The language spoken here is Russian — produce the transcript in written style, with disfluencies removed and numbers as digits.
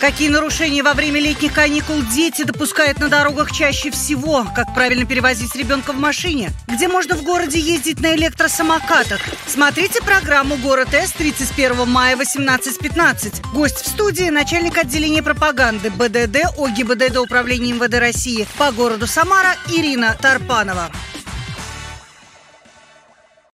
Какие нарушения во время летних каникул дети допускают на дорогах чаще всего? Как правильно перевозить ребенка в машине? Где можно в городе ездить на электросамокатах? Смотрите программу «Город С» 31 мая 18:15. Гость в студии – начальник отделения пропаганды БДД ОГИБДД Управления МВД России по городу Самара Ирина Тарпанова.